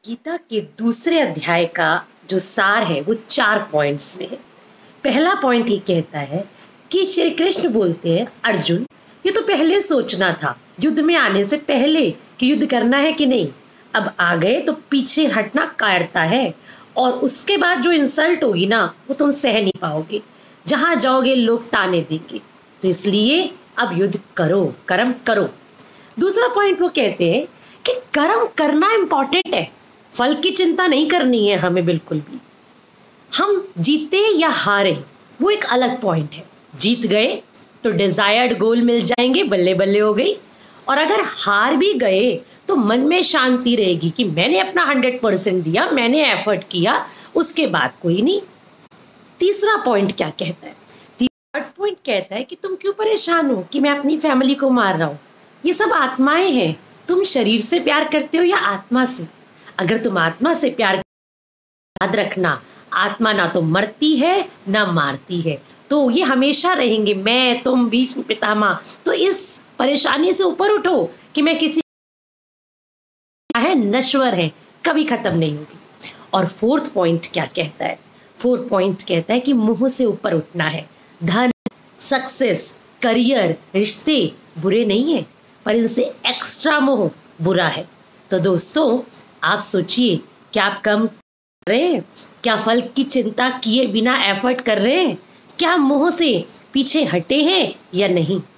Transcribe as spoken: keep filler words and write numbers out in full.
गीता के दूसरे अध्याय का जो सार है वो चार पॉइंट्स में है। पहला पॉइंट ये कहता है कि श्री कृष्ण बोलते हैं, अर्जुन ये तो पहले सोचना था युद्ध में आने से पहले कि युद्ध करना है कि नहीं। अब आ गए तो पीछे हटना कायरता है, और उसके बाद जो इंसल्ट होगी ना वो तुम सह नहीं पाओगे। जहां जाओगे लोग ताने देंगे, तो इसलिए अब युद्ध करो, कर्म करो। दूसरा पॉइंट वो कहते हैं कि कर्म करना इंपॉर्टेंट है, फल की चिंता नहीं करनी है हमें बिल्कुल भी। हम जीते या हारे वो एक अलग पॉइंट है। जीत गए तो डिजायर्ड गोल मिल जाएंगे, बल्ले बल्ले हो गई। और अगर हार भी गए तो मन में शांति रहेगी कि मैंने अपना हंड्रेड परसेंट दिया, मैंने एफर्ट किया, उसके बाद कोई नहीं। तीसरा पॉइंट क्या कहता है? थर्ड पॉइंट कहता है कि तुम क्यों परेशान हो कि मैं अपनी फैमिली को मार रहा हूँ। ये सब आत्माएं हैं। तुम शरीर से प्यार करते हो या आत्मा से? अगर तुम आत्मा से प्यार, याद रखना आत्मा ना तो मरती है ना मारती है, तो ये हमेशा रहेंगे, मैं तुम बीच में पितामह। तो इस परेशानी से ऊपर उठो कि मैं किसी है, नश्वर है, कभी खत्म नहीं होगी। और फोर्थ पॉइंट क्या कहता है? फोर्थ पॉइंट कहता है कि मुंह से ऊपर उठना है। धन, सक्सेस, करियर, रिश्ते बुरे नहीं है, पर इनसे एक्स्ट्रा मोह बुरा है। तो दोस्तों आप सोचिए, क्या आप कम कर रहे हैं? क्या फल की चिंता किए बिना एफर्ट कर रहे हैं? क्या मोह से पीछे हटे हैं या नहीं?